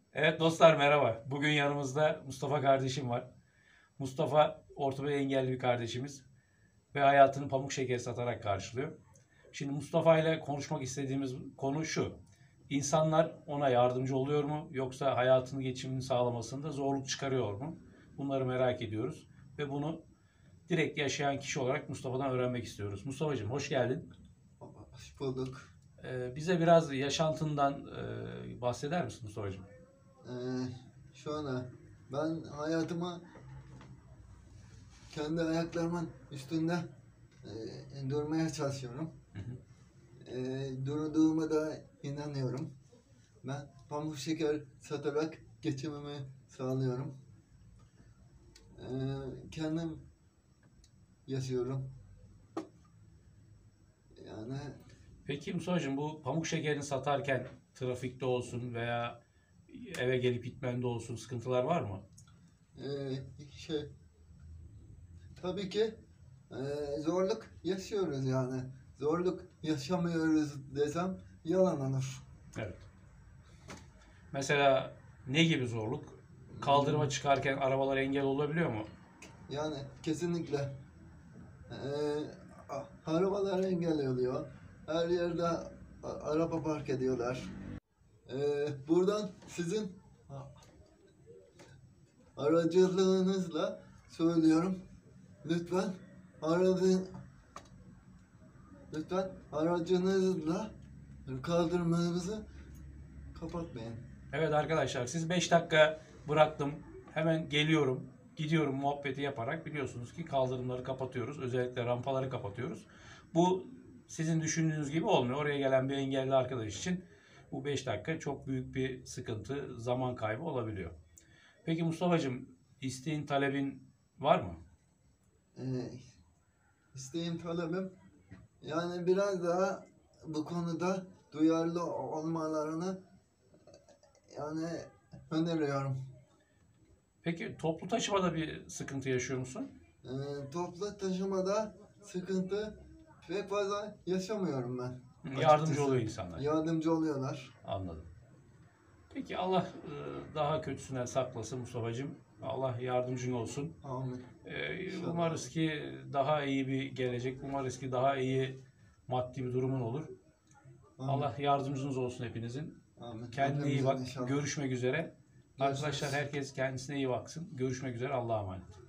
Evet dostlar merhaba. Bugün yanımızda Mustafa kardeşim var. Mustafa ortopedi engelli bir kardeşimiz ve hayatını pamuk şekeri satarak karşılıyor. Şimdi Mustafa ile konuşmak istediğimiz konu şu. İnsanlar ona yardımcı oluyor mu yoksa hayatını geçimini sağlamasında zorluk çıkarıyor mu? Bunları merak ediyoruz ve bunu direkt yaşayan kişi olarak Mustafa'dan öğrenmek istiyoruz. Mustafa'cığım hoş geldin. Hoş bulduk. Bize biraz yaşantından bahseder misin Mustafa'cığım? Ee, Şu anda ben hayatımı kendi ayaklarımın üstünde durmaya çalışıyorum. Hı hı. Durduğuma da inanıyorum. Ben pamuk şeker satarak geçimimi sağlıyorum. Kendim yaşıyorum. Yani Peki Musa'cığım bu pamuk şekerini satarken trafikte olsun veya eve gelip gitmende olsun sıkıntılar var mı? şey tabii ki zorluk yaşıyoruz yani. Zorluk yaşamıyoruz desem yalan olur. Evet. Mesela ne gibi zorluk? Kaldırıma çıkarken arabalar engel olabiliyor mu? Yani kesinlikle arabalar engel oluyor. Her yerde araba park ediyorlar. Buradan sizin aracılığınızla söylüyorum. Lütfen aracı, lütfen aracınızla kaldırmanızı kapatmayın. Evet arkadaşlar siz 5 dakika bıraktım. Hemen geliyorum. Gidiyorum muhabbeti yaparak biliyorsunuz ki kaldırımları kapatıyoruz. Özellikle rampaları kapatıyoruz. Bu sizin düşündüğünüz gibi olmuyor. Oraya gelen bir engelli arkadaş için bu 5 dakika çok büyük bir sıkıntı, zaman kaybı olabiliyor. Peki Mustafa'cığım isteğin, talebin var mı? Ee, isteğim, talebim yani biraz daha bu konuda duyarlı olmalarını yani öneriyorum. Peki toplu taşımada bir sıkıntı yaşıyor musun? Toplu taşımada sıkıntı pek fazla yaşamıyorum ben Yardımcı açıkçası. oluyor insanlar. Yardımcı oluyorlar. Anladım. Peki Allah daha kötüsüne saklasın Mustafa'cığım. Allah yardımcın olsun. Amin. İnşallah. Umarız ki daha iyi bir gelecek, umarız ki daha iyi maddi bir durumun olur. Amin. Allah yardımcınız olsun hepinizin. Amin. Kendine iyi Hepimizin bak. inşallah. Görüşmek üzere. Görüşürüz. Arkadaşlar herkes kendisine iyi baksın. Görüşmek üzere. Allah'a emanet.